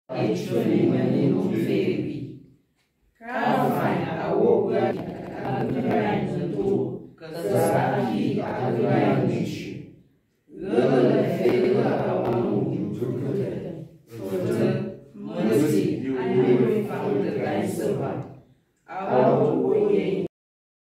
Actually, many no fairy. Carvine a woga, a grind to, Kazaki, a grind